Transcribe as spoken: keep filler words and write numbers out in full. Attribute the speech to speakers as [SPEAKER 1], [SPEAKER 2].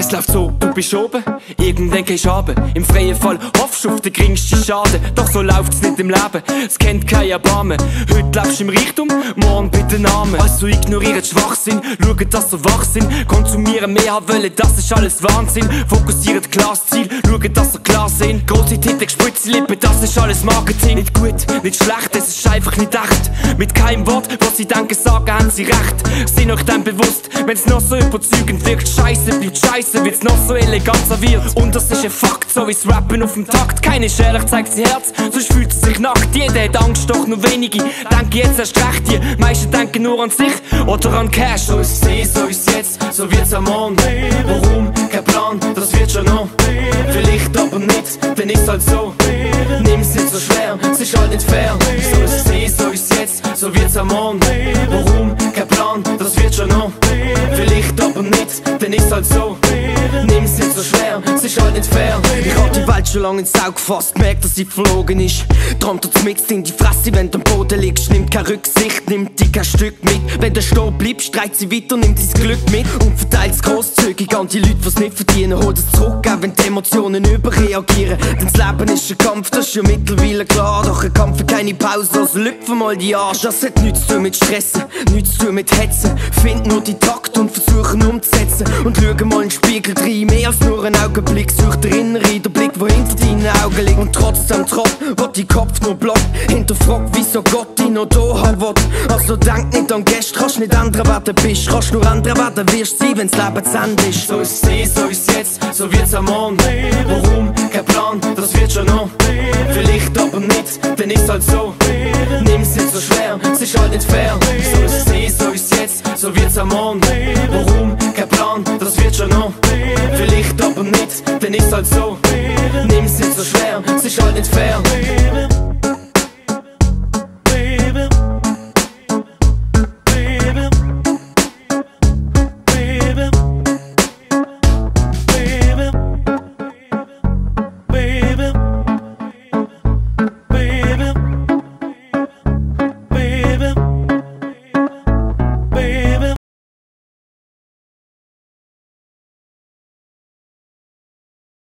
[SPEAKER 1] Es läuft so, du bist oben, irgendwann gehst du runter. Im freien Fall hoffst du auf den geringsten Schaden. Doch so läuft's nicht im Leben, es kennt kein Erbarmen. Heute lebst du im Reichtum, morgen bei den Armen. Also ignoriert Schwachsinn, schaut, dass ihr wach sind. Konsumieren mehr haben wollen, das ist alles Wahnsinn. Fokussiert klares Ziel, schaut, dass ihr klar sehen. Grosse Titel, gespritze Lippen, das ist alles Marketing. Nicht gut, nicht schlecht, es ist einfach nicht echt. Mit keinem Wort, was sie denken, sagen, haben sie recht. Sind euch dann bewusst, wenn's noch so überzeugend wirkt. Scheiße bleibt scheiße, wird's noch so elegant serviert. Und das ist ein Fakt, so wie's Rappen auf dem Takt. Keine ist ehrlich, zeigt sie Herz, sonst fühlt sie sich nackt. Jeder hat Angst, doch nur wenige denken jetzt erst recht. Die meisten denken nur an sich oder an Cash. So ist es, so ist jetzt, so wird's am Morgen. Warum? Kein Plan, das wird schon noch. Vielleicht aber nicht, dann ist halt so. Nimm's nicht so schwer, es ist halt nicht fair. So ist es, so ist jetzt, so wird's am Morgen. Warum? Kein Plan, das wird schon noch. Vielleicht aber nicht, dann ist halt so. Nimm's nicht so schwer, es ist halt nicht fair. Ich hab die Welt schon lange ins Auge gefasst, merkt, dass sie verlogen ist. Träumt uns mixed in die Fresse, wenn du am Boden liegst. Nimmt keine Rücksicht, nimmt dich kein Stück mit. Wenn du stehen bleibst, streicht sie weiter, nimmt dein Glück mit. Und verteilt es grosszügig an die Leute, die's nicht verdienen. Holt es zurück, auch wenn die Emotionen überreagieren. Denn das Leben ist ein Kampf, das ist ja mittlerweile klar. Doch ein Kampf für keine Pause, also lüpfe mal die Arsch. Das hat nichts zu tun mit Stressen, nichts zu tun mit Hetzen. Find nur die Takt und versuchen umzusetzen. Und schau mal in den Spiegel rein, mehr als nur ein Augenblick. Such der Innere, der Blick, wo hinter deinen Augen liegt. Und trotzdem Trott, wird dein Kopf nur blockt. Hinterfrag, wieso Gott dich noch da haben will. Also denk nicht an Gäste, kannst nicht ändern, wer du bist. Kannst nur ändern, wer du wirst sein, wenn's Leben zu Ende ist. So ist es, so ist jetzt, so wird's am Morgen. Warum? Kein Plan, das wird schon noch. Vielleicht aber nicht, dann ist halt so. Nimm's nicht so schwer, es ist halt nicht fair. So ist es, so ist jetzt, so wird's am Morgen. Warum? Kein Plan, das wird schon noch. Vielleicht aber nicht, dann ist halt so. Nimm's nicht so schwer, es ist halt nicht fair.